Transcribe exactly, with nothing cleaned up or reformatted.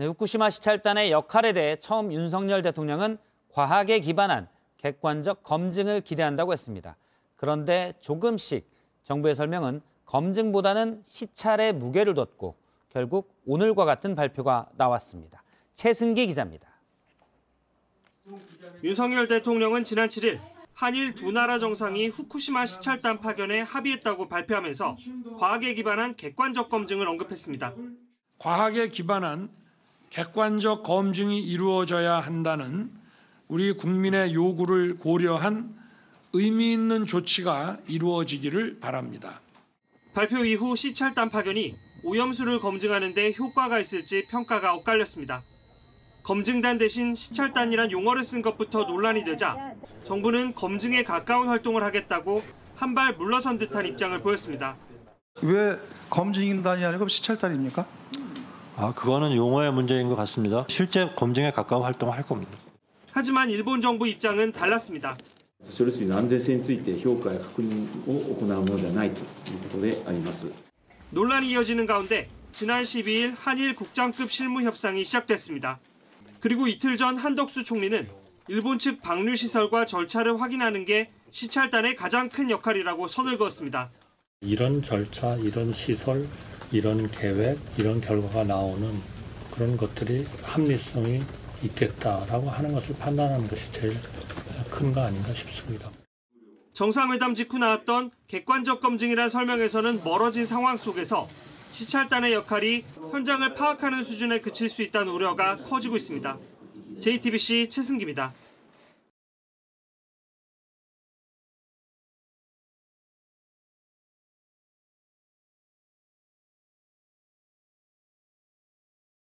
네, 후쿠시마 시찰단의 역할에 대해 처음 윤석열 대통령은 과학에 기반한 객관적 검증을 기대한다고 했습니다. 그런데 조금씩 정부의 설명은 검증보다는 시찰에 무게를 뒀고 결국 오늘과 같은 발표가 나왔습니다. 최승기 기자입니다. 윤석열 대통령은 지난 칠 일 한일 두 나라 정상이 후쿠시마 시찰단 파견에 합의했다고 발표하면서 과학에 기반한 객관적 검증을 언급했습니다. 과학에 기반한 객관적 검증이 이루어져야 한다는 우리 국민의 요구를 고려한 의미 있는 조치가 이루어지기를 바랍니다. 발표 이후 시찰단 파견이 오염수를 검증하는 데 효과가 있을지 평가가 엇갈렸습니다. 검증단 대신 시찰단이란 용어를 쓴 것부터 논란이 되자 정부는 검증에 가까운 활동을 하겠다고 한 발 물러선 듯한 입장을 보였습니다. 왜 검증단이 아니고 시찰단입니까? 아, 그거는 용어의 문제인 것 같습니다. 실제 검증에 가까운 활동을 할 겁니다. 하지만 일본 정부 입장은 달랐습니다. 논란이 이어지는 가운데 지난 십이 일 한일 국장급 실무 협상이 시작됐습니다. 그리고 이틀 전 한덕수 총리는 일본 측 방류 시설과 절차를 확인하는 게 시찰단의 가장 큰 역할이라고 선을 그었습니다. 이런 절차, 이런 시설, 이런 계획, 이런 결과가 나오는 그런 것들이 합리성이 있겠다라고 하는 것을 판단하는 것이 제일 큰 거 아닌가 싶습니다. 정상회담 직후 나왔던 객관적 검증이란 설명에서는 멀어진 상황 속에서 시찰단의 역할이 현장을 파악하는 수준에 그칠 수 있다는 우려가 커지고 있습니다. 제이티비씨 최승기입니다.